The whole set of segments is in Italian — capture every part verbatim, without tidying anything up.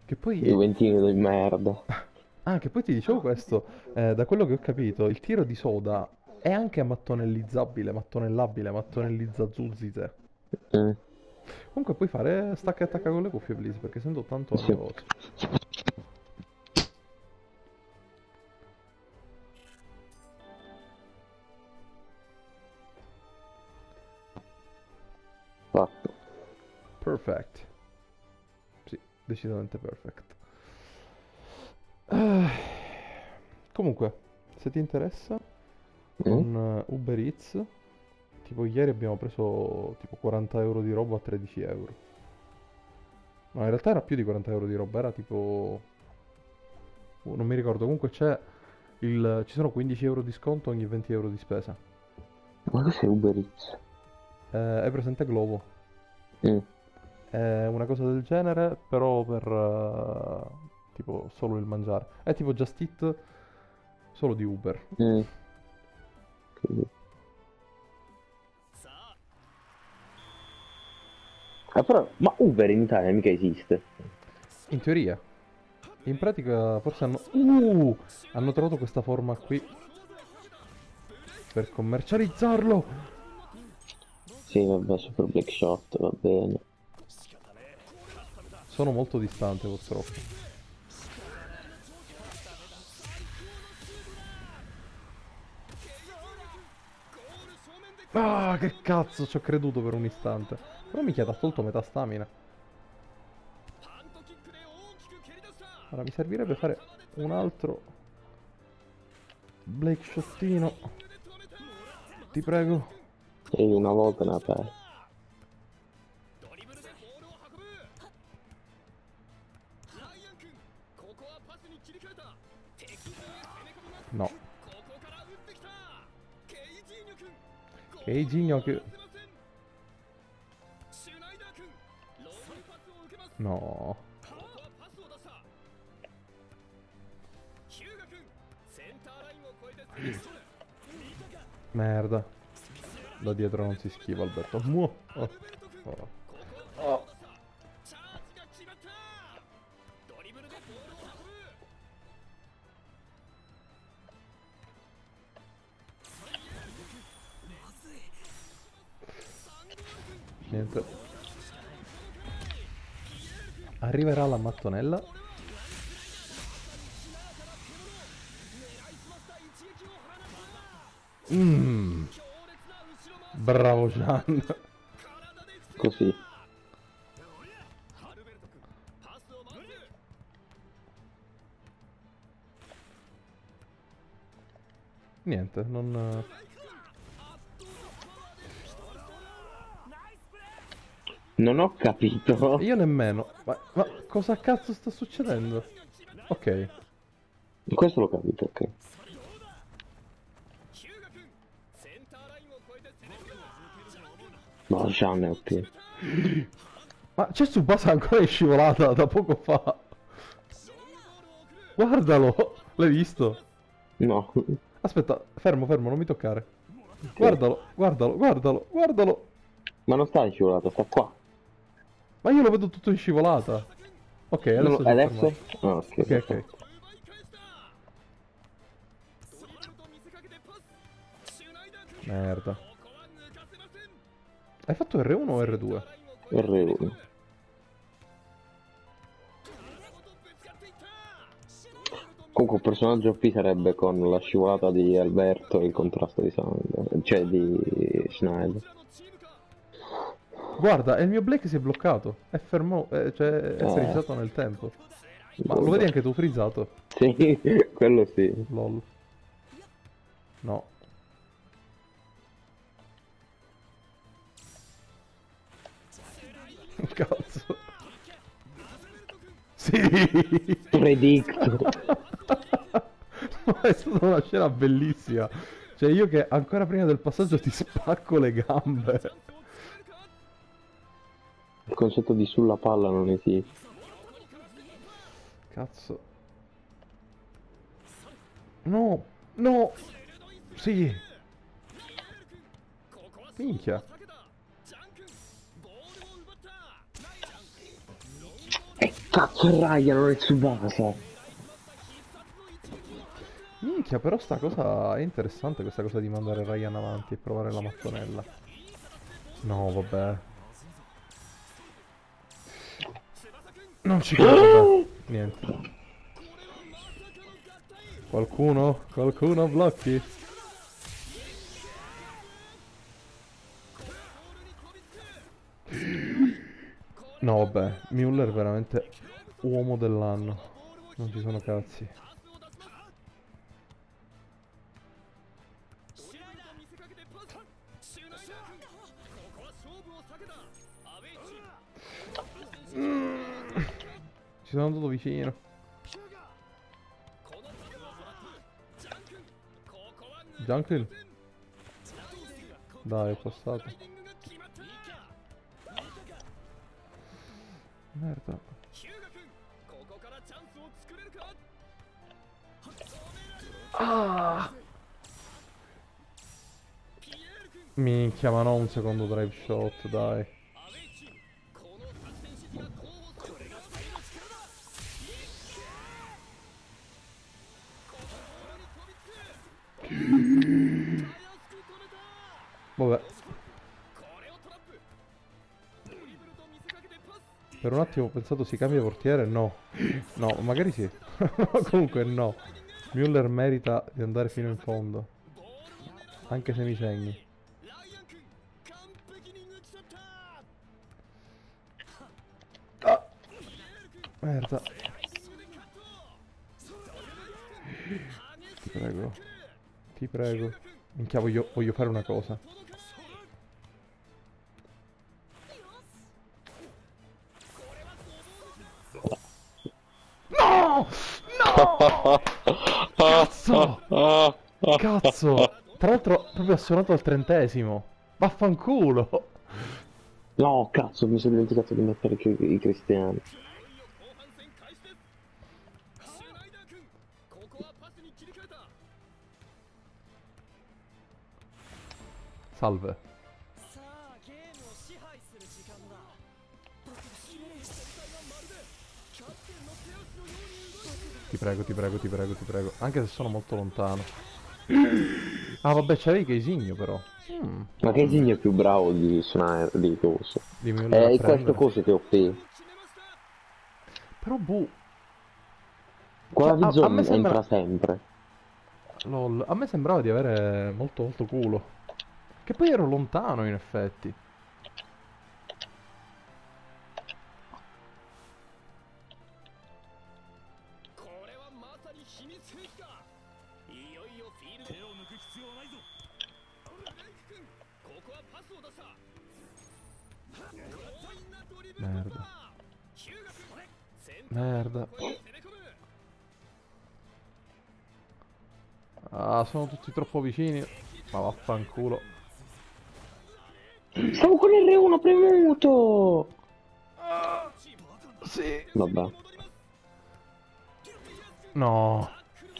Che poi... Juventino di merda. Ah, che poi ti dicevo questo, eh, da quello che ho capito, il tiro di soda è anche mattonellizzabile, mattonellabile, mattonellizzazzuzite. Mm, Comunque puoi fare stacca e attacca con le cuffie, please, perché sento tanto la mia sì. voce. Fatto. Perfect. Sì, decisamente perfect. Ah, comunque, se ti interessa, Mm? con eh, Uber Eats, tipo ieri abbiamo preso tipo quaranta euro di roba a tredici euro. No, in realtà era più di quaranta euro di roba, era tipo... oh, non mi ricordo, comunque c'è il... ci sono quindici euro di sconto ogni venti euro di spesa. Ma cos'è Uber Eats? Eh, è presente Glovo. Mm, È una cosa del genere, però per... eh, tipo solo il mangiare. È tipo Just Eat, solo di Uber. mm, capito. Ah, però, ma Uber in Italia mica esiste. In teoria. In pratica forse hanno... Uh! Hanno trovato questa forma qui per commercializzarlo. Sì, vabbè, Super Black Shot, va bene. Sono molto distante purtroppo. Ah, che cazzo, ci ho creduto per un istante. Però mi ha tolto metà stamina. Ora mi servirebbe fare un altro Blake Shottino. Ti prego. E una volta ne ha perso. No. Keiji Gnocchi. No. Merda. Da dietro non si schiva Alberto. Muo. Oh. Oh. Oh. Niente. Arriverà la mattonella. Mmm. Bravo Gian. Così. Niente, non... Non ho capito. Io nemmeno. Ma, ma cosa cazzo sta succedendo? Ok. Questo l'ho capito, ok. No, Jean è O P. Ma c'è Tsubasa ancora in scivolata da poco fa. Guardalo. L'hai visto? No. Aspetta, fermo, fermo, non mi toccare. Ok. Guardalo, guardalo, guardalo, guardalo. Ma non sta in scivolata, sta qua. Ma io lo vedo tutto in scivolata. Ok, Non lo- adesso si è Adesso? fermato. Ah, ok, Ok, ok. perfetto. Merda. Hai fatto R uno o R due? R uno. Comunque un personaggio O P sarebbe con la scivolata di Alberto e il contrasto di sangue, cioè di Schneider. Guarda, e il mio Blake si è bloccato. È fermo, eh, cioè è Eh, frizzato nel tempo. Ma lo vedi vabbè. anche tu frizzato? Sì, quello sì. Lol. No. Cazzo. Sì! Predicto. Ma è stata una scena bellissima. Cioè io che ancora prima del passaggio ti spacco le gambe. Il concetto di sulla palla non esiste. Cazzo. No, no. Sì. Minchia. Cazzo è Raya, non è Tsubasa. Minchia, però sta cosa è interessante, questa cosa di mandare Ryan avanti e provare la mattonella. No, vabbè. Non ci credo, vabbè. Niente. Qualcuno? Qualcuno blocchi? No, vabbè. Müller veramente uomo dell'anno. Non ci sono cazzi. Mm. Ci sono andato vicino. Junkin? Dai, è passato. Merda. Ah! Minchia, ma no, un secondo drive shot, dai. Vabbè. Per un attimo ho pensato si cambia portiere, no. No, magari sì. Comunque no. Müller merita di andare fino in fondo. Anche se mi segni. Ah! Merda. Ti prego. Ti prego. Minchia, voglio, voglio fare una cosa. No! No! Cazzo! Cazzo! Tra l'altro proprio assonnato al trentesimo. Vaffanculo! No, cazzo, mi sono dimenticato di mettere i, i cristiani. Salve. Ti prego, ti prego, ti prego, ti prego. Anche se sono molto lontano. Ah vabbè, c'avevi Caesigno però. Mm. Ma che segno è più bravo di Snaer, di coso? Di Müller Eh, a in questo prendere. coso T O P. Però boh. Quella Cioè, a, a me Vizon sembra... entra sempre. Lol, a me sembrava di avere molto molto culo. Che poi ero lontano in effetti. Merda. Merda. Ah, sono tutti troppo vicini. Ma vaffanculo. Stavo con R uno premuto! Ah, sì. Vabbè. No.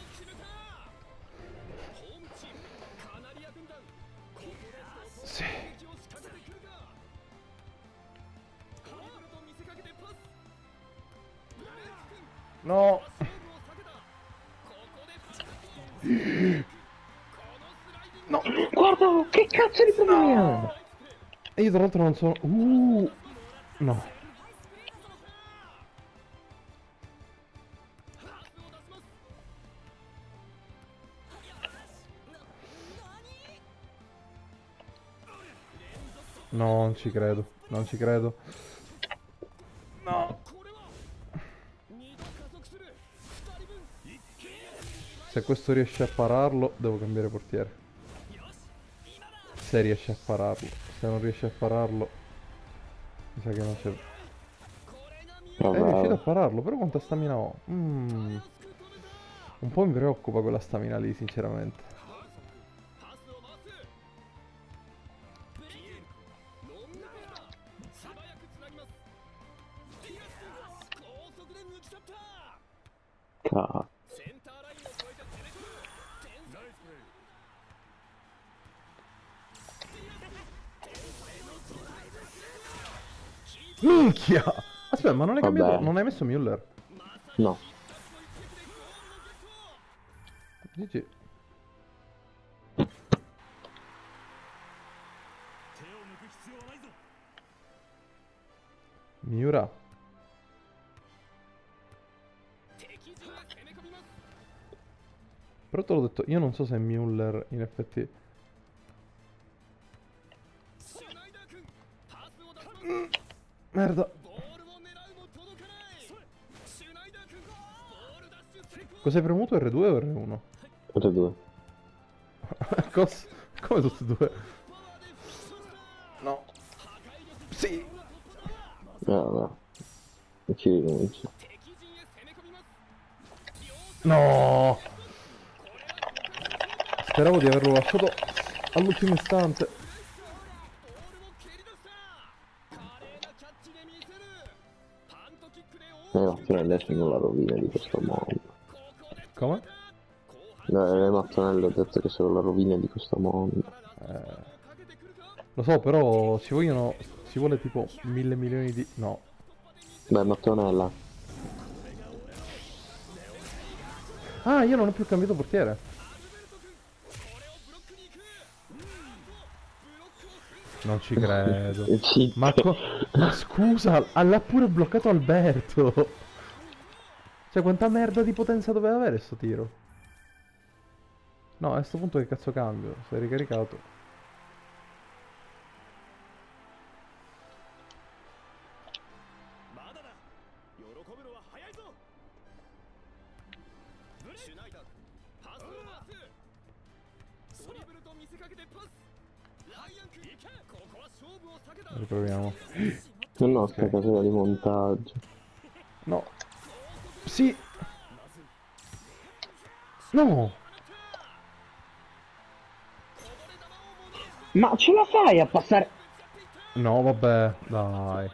Sì. No. No. Guarda, che cazzo di problema! No. E io tra l'altro non sono... Uh. No. No, non ci credo. Non ci credo. No. Se questo riesce a pararlo, devo cambiare portiere. Se riesce a pararlo. Se non riesce a pararlo, mi sa che non c'è... È riuscito a Vabbè. pararlo, però quanta stamina ho? Mm. Un po' mi preoccupa quella stamina lì, sinceramente. Cazzo. Minchia! Aspetta, ma non hai cambiato, Vabbè. non hai messo Müller? No. G G. Miura. Però te l'ho detto, io non so se Müller in effetti... Mm, merda. Cos'hai premuto? R due o R uno? Tutte e due. Cos... Come tutti e due? No. Sì. Eh, vabbè. Ci rinunci. No. Speravo di averlo lasciato all'ultimo istante. Le mattonelle sono la rovina di questo mondo. Come? Le, le mattonelle ho detto che sono la rovina di questo mondo. Eh, lo so, però ci vogliono... Ci vuole tipo mille milioni di... No. Beh, mattonella. Ah, io non ho più cambiato portiere. Non ci credo. Zitto. Ma, co- ma scusa, l'ha pure bloccato Alberto. Cioè, quanta merda di potenza doveva avere sto tiro? No, a sto punto che cazzo cambio? Si è ricaricato. Riproviamo. No, no, sta Ok. casella di montaggio. No. Sì. No. Ma ce la fai a passare? No, vabbè, dai.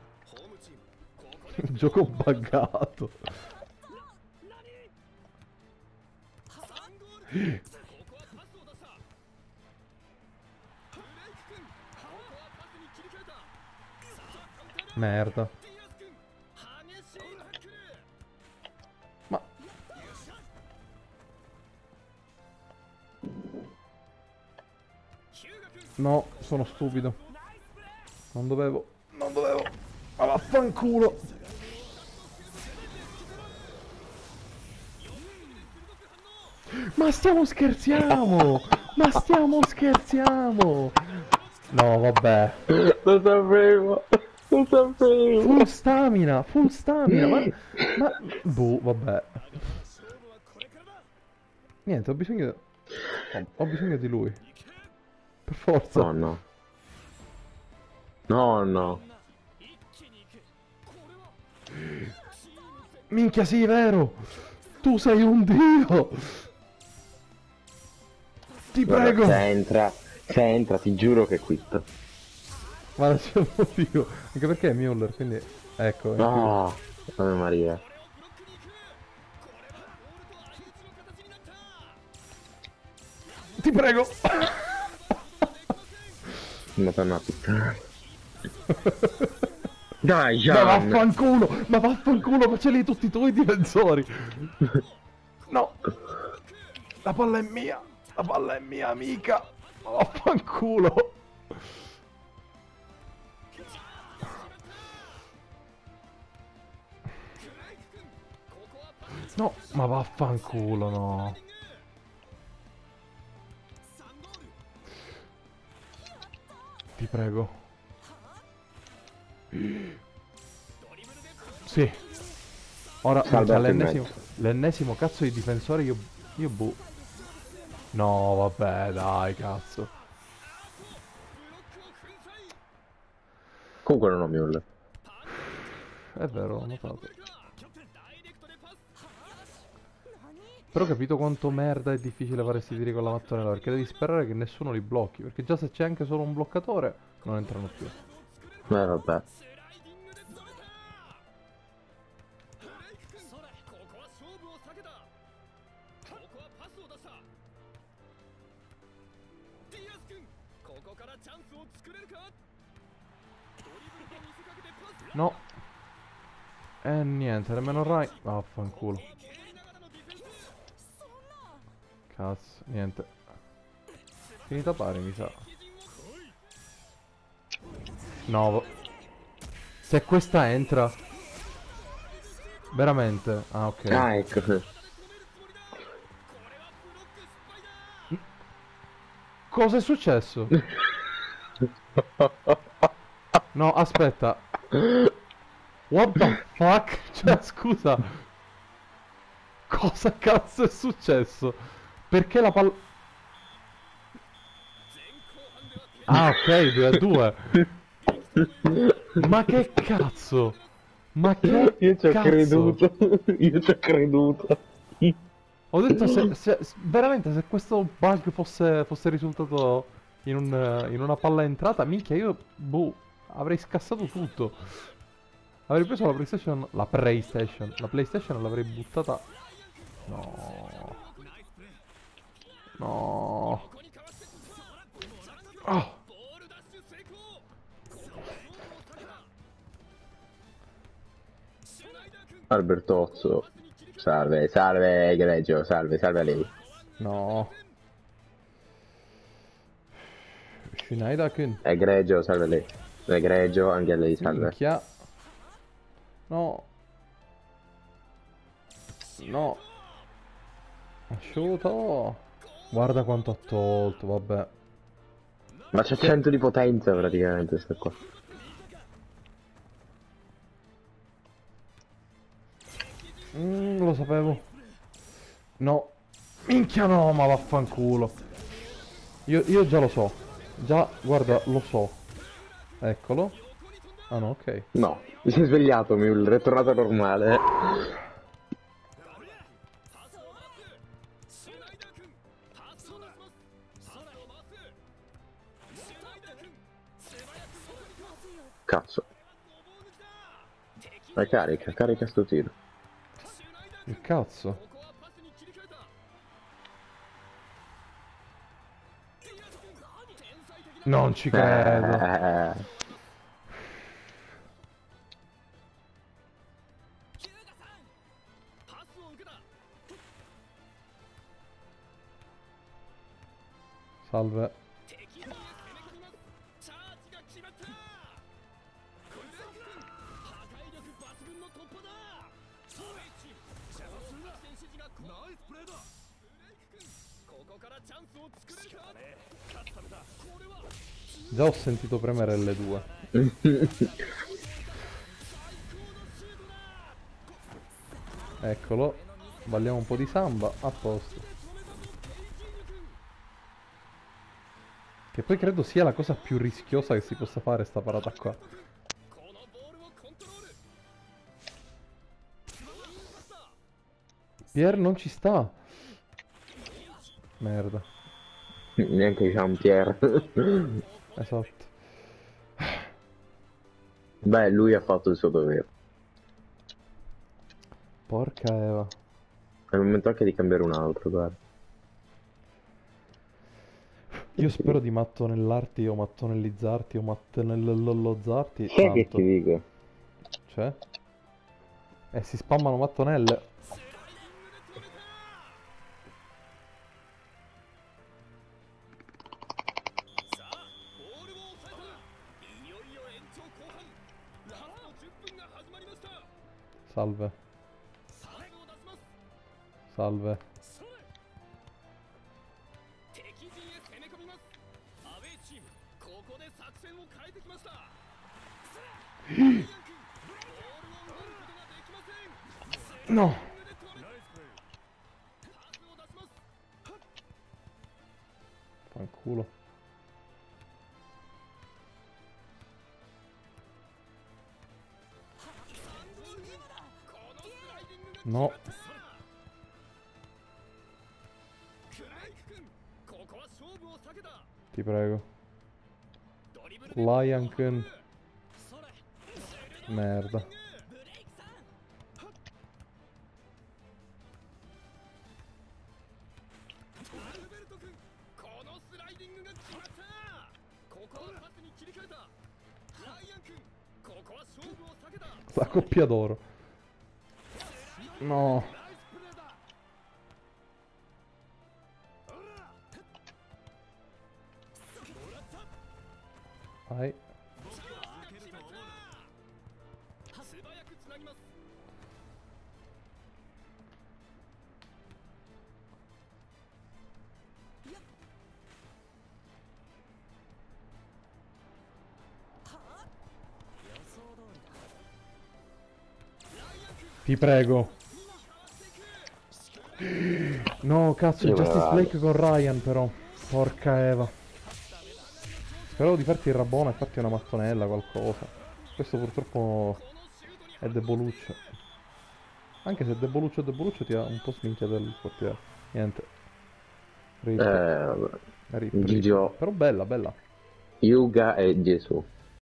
Gioco buggato. Merda. Ma... No, sono stupido. Non dovevo... Non dovevo... Ma vaffanculo! Ma stiamo scherziamo! Ma stiamo scherziamo! No, vabbè. Lo sapevo! Lo sapevo! Full stamina, full stamina, ma... Ma... Boh, vabbè. Niente, ho bisogno... Ho, ho bisogno di lui. Per forza. No, no. No, no. Minchia, sì, vero! Tu sei un dio! Ti Guarda, prego! se entra, se entra, ti giuro che quitto. Guarda, c'è un motivo. Anche perché è Müller, quindi... Ecco, è Ah, Ave Maria. più- Ti prego! Madonna puttana. Dai, Ma Gian! vaffanculo! Ma vaffanculo, ma ce li hai tutti tu i difensori! No! La palla è mia! La palla è mia, amica! Ma vaffanculo! No, ma vaffanculo, no! Ti prego. Sì. Ora Salva c'è anche in l'ennesimo, mezzo. l'ennesimo cazzo di difensore, io... Io boh. No, vabbè, dai, cazzo. Comunque non ho Müller. È vero, ho notato. Però ho capito quanto merda è difficile fare sti tiri con la mattonella, perché devi sperare che nessuno li blocchi, perché già se c'è anche solo un bloccatore non entrano più. Eh, vabbè. No. E niente, nemmeno Rai. Vaffanculo. Cazzo, niente. Finita pari, mi sa. No. vo- Se questa entra. Veramente. Ah, ok. Ah, ecco. Cosa è successo? No, aspetta. What the fuck? Cioè, scusa. Cosa cazzo è successo? Perché la palla... Ah, ok, due a due. Ma che cazzo? Ma che Io ci ho cazzo? creduto. Io ci ho creduto. Ho detto se, se- s- veramente se questo bug fosse, fosse risultato in, un, eh, in una palla entrata, minchia, io boh, avrei scassato tutto. Avrei preso la PlayStation, la PlayStation, la PlayStation l'avrei buttata. No. No. Ah. Albertozzo. Salve, salve, egregio, salve, salve a lei. No. Schneider-kun. Egregio, salve a lei. Egregio, anche a lei, salve. Minchia. No. No. Asciutto. Guarda quanto ha tolto, vabbè. Ma c'è cento di potenza praticamente sta qua. Mm, lo sapevo. No. Minchia no, ma vaffanculo. Io, io già lo so. Già, guarda, lo so. Eccolo. Ah no, ok. No, mi si è svegliato, Mule, è tornato normale. Cazzo. Vai, carica, carica sto tiro. Il cazzo. Non ci credo. Eh, Salve. Già ho sentito premere L due. Eccolo. Balliamo un po' di samba. A posto. Che poi credo sia la cosa più rischiosa che si possa fare sta parata qua. Pier non ci sta. Merda. Neanche Jean-Pierre. Esatto. Beh, lui ha fatto il suo dovere. Porca Eva. È il momento anche di cambiare un altro, guarda. Io spero di mattonellarti o mattonellizzarti o mattonellolozzarti Sai che ti tanto. dico? Cioè? E si spammano mattonelle. Salve. Salve. No. Fanculo. No. Ti prego. Lion-kun. Merda. La coppia d'oro. No. Vai. Ti prego. No, cazzo, Io il me ne Justice vado. Blake con Ryan però. Porca Eva. Speravo di farti il Rabona e farti una mattonella, qualcosa. Questo purtroppo è deboluccio. Anche se deboluccio e deboluccio ti ha un po' sminchiato il portiere. Niente. Eh, Rip. vabbè. Rip, rip. Gigio, Però bella, bella. Yuga e Gesù.